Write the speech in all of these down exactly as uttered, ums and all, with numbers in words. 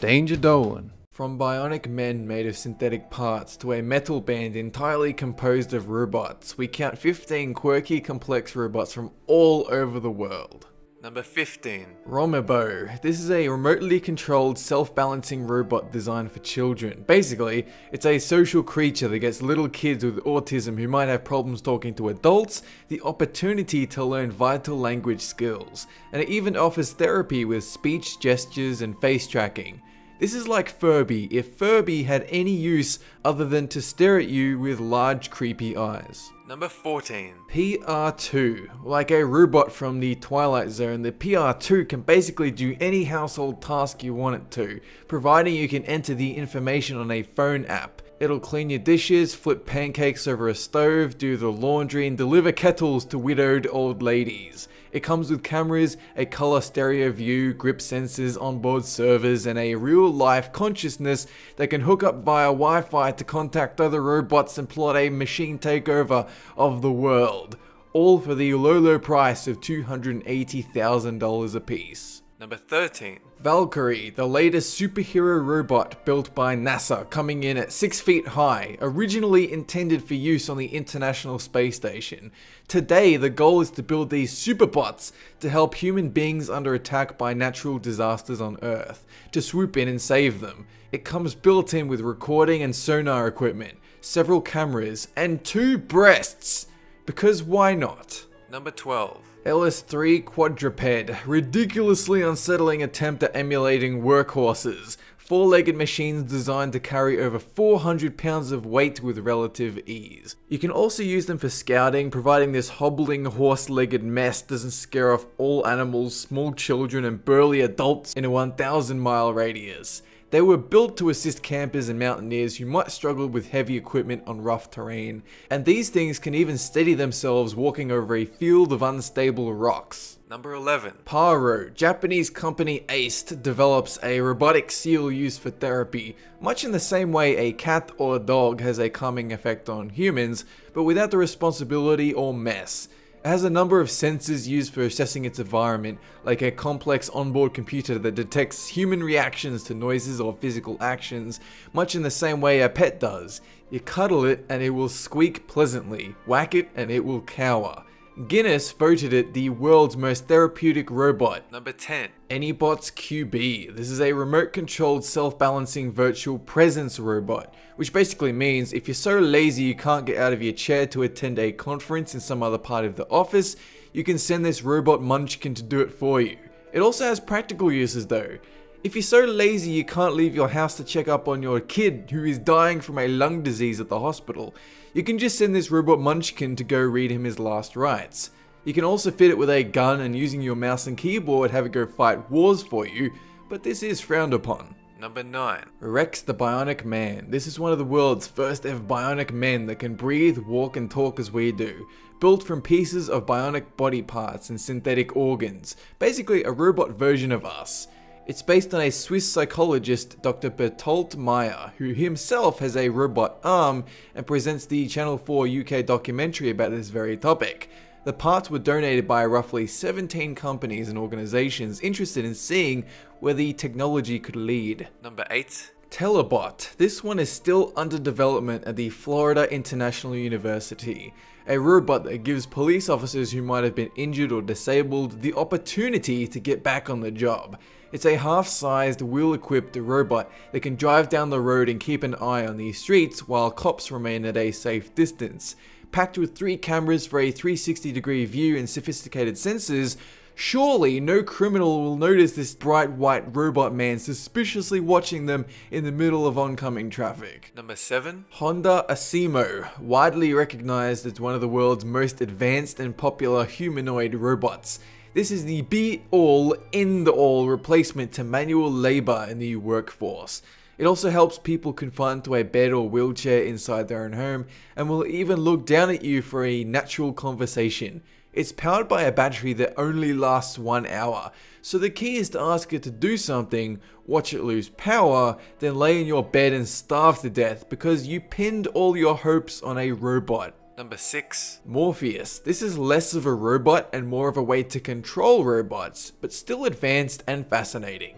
Danger Dolan. From bionic men made of synthetic parts to a metal band entirely composed of robots, we count fifteen quirky, complex robots from all over the world. Number fifteen. Rama Bow. This is a remotely controlled, self-balancing robot designed for children. Basically, it's a social creature that gets little kids with autism who might have problems talking to adults the opportunity to learn vital language skills, and it even offers therapy with speech, gestures, and face tracking. This is like Furby, if Furby had any use other than to stare at you with large creepy eyes. Number fourteen. P R two. Like a robot from the Twilight Zone, the P R two can basically do any household task you want it to, providing you can enter the information on a phone app. It'll clean your dishes, flip pancakes over a stove, do the laundry, and deliver kettles to widowed old ladies. It comes with cameras, a color stereo view, grip sensors, onboard servers, and a real-life consciousness that can hook up via Wi-Fi to contact other robots and plot a machine takeover of the world. All for the low low price of two hundred eighty thousand dollars a piece. Number thirteen. Valkyrie, the latest superhero robot built by NASA, coming in at six feet high, originally intended for use on the International Space Station. Today, the goal is to build these superbots to help human beings under attack by natural disasters on Earth, to swoop in and save them. It comes built in with recording and sonar equipment, several cameras, and two breasts, because why not? Number twelve. L S three Quadruped, ridiculously unsettling attempt at emulating workhorses. Four-legged machines designed to carry over four hundred pounds of weight with relative ease. You can also use them for scouting, providing this hobbling horse-legged mess doesn't scare off all animals, small children, and burly adults in a one thousand mile radius. They were built to assist campers and mountaineers who might struggle with heavy equipment on rough terrain, and these things can even steady themselves walking over a field of unstable rocks. Number eleven. Paro. Japanese company Aced develops a robotic seal used for therapy, much in the same way a cat or a dog has a calming effect on humans, but without the responsibility or mess. It has a number of sensors used for assessing its environment, like a complex onboard computer that detects human reactions to noises or physical actions, much in the same way a pet does. You cuddle it and it will squeak pleasantly, whack it and it will cower. Guinness voted it the world's most therapeutic robot. Number ten. Anybots Q B. This is a remote-controlled, self-balancing virtual presence robot, which basically means if you're so lazy you can't get out of your chair to attend a conference in some other part of the office, you can send this robot munchkin to do it for you. It also has practical uses though. If you're so lazy you can't leave your house to check up on your kid who is dying from a lung disease at the hospital, you can just send this robot munchkin to go read him his last rites. You can also fit it with a gun and using your mouse and keyboard have it go fight wars for you, but this is frowned upon. Number nine. Rex the Bionic Man. This is one of the world's first ever bionic men that can breathe, walk and talk as we do. Built from pieces of bionic body parts and synthetic organs. Basically a robot version of us. It's based on a Swiss psychologist, Doctor Bertolt Meyer, who himself has a robot arm and presents the Channel four U K documentary about this very topic. The parts were donated by roughly seventeen companies and organizations interested in seeing where the technology could lead. Number eight. Telebot. This one is still under development at the Florida International University. A robot that gives police officers who might have been injured or disabled the opportunity to get back on the job. It's a half-sized, wheel-equipped robot that can drive down the road and keep an eye on the streets while cops remain at a safe distance. Packed with three cameras for a three sixty degree view and sophisticated sensors, surely no criminal will notice this bright white robot man suspiciously watching them in the middle of oncoming traffic. Number seven. Honda Asimo. Widely recognized as one of the world's most advanced and popular humanoid robots. This is the be-all, end-all replacement to manual labor in the workforce. It also helps people confined to a bed or wheelchair inside their own home and will even look down at you for a natural conversation. It's powered by a battery that only lasts one hour, so the key is to ask it to do something, watch it lose power, then lay in your bed and starve to death because you pinned all your hopes on a robot. Number six. Morpheus. This is less of a robot and more of a way to control robots, but still advanced and fascinating.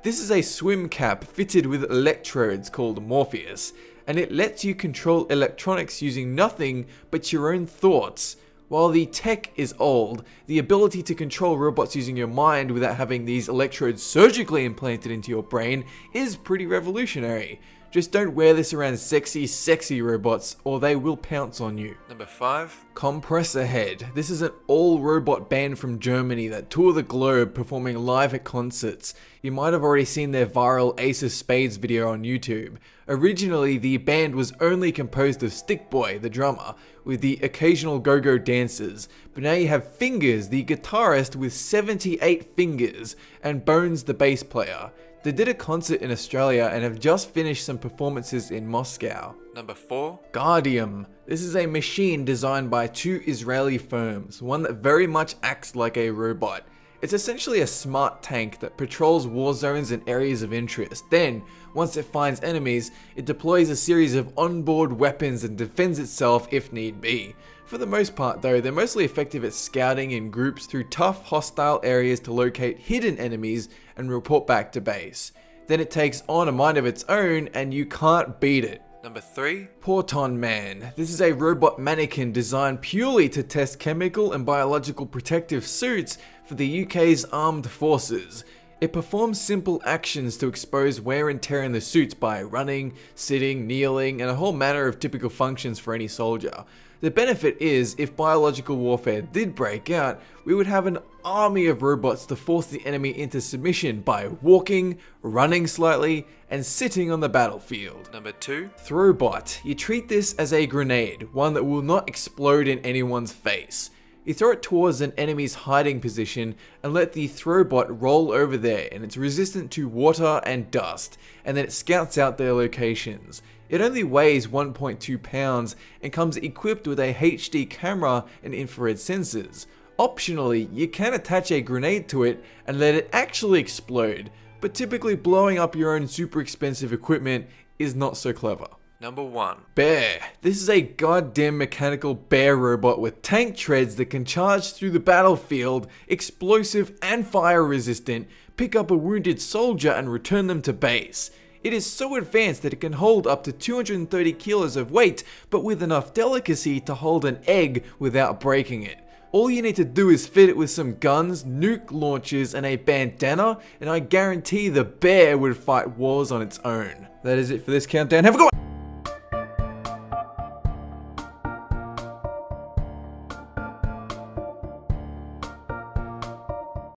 This is a swim cap fitted with electrodes called Morpheus, and it lets you control electronics using nothing but your own thoughts. While the tech is old, the ability to control robots using your mind without having these electrodes surgically implanted into your brain is pretty revolutionary. Just don't wear this around sexy, sexy robots or they will pounce on you. Number five. Compressor Head. This is an all-robot band from Germany that tour the globe performing live at concerts. You might have already seen their viral Ace of Spades video on YouTube. Originally, the band was only composed of Stickboy, the drummer, with the occasional go-go dancers, but now you have Fingers, the guitarist with seventy-eight fingers, and Bones, the bass player. They did a concert in Australia and have just finished some performances in Moscow. Number four. Guardium. This is a machine designed by two Israeli firms, one that very much acts like a robot. It's essentially a smart tank that patrols war zones and areas of interest. Then, once it finds enemies, it deploys a series of onboard weapons and defends itself if need be. For the most part though, they're mostly effective at scouting in groups through tough, hostile areas to locate hidden enemies and report back to base. Then it takes on a mind of its own and you can't beat it. Number three. Untitled Man. This is a robot mannequin designed purely to test chemical and biological protective suits for the U K's armed forces. It performs simple actions to expose wear and tear in the suits by running, sitting, kneeling, and a whole manner of typical functions for any soldier. The benefit is, if biological warfare did break out, we would have an army of robots to force the enemy into submission by walking, running slightly, and sitting on the battlefield. Number two. Throwbot. You treat this as a grenade, one that will not explode in anyone's face. You throw it towards an enemy's hiding position and let the throwbot roll over there, and it's resistant to water and dust, and then it scouts out their locations. It only weighs one point two pounds and comes equipped with a H D camera and infrared sensors. Optionally, you can attach a grenade to it and let it actually explode, but typically blowing up your own super expensive equipment is not so clever. Number one. Bear. This is a goddamn mechanical bear robot with tank treads that can charge through the battlefield, explosive and fire resistant, pick up a wounded soldier and return them to base. It is so advanced that it can hold up to two hundred thirty kilos of weight, but with enough delicacy to hold an egg without breaking it. All you need to do is fit it with some guns, nuke launchers, and a bandana, and I guarantee the bear would fight wars on its own. That is it for this countdown. Have a good one!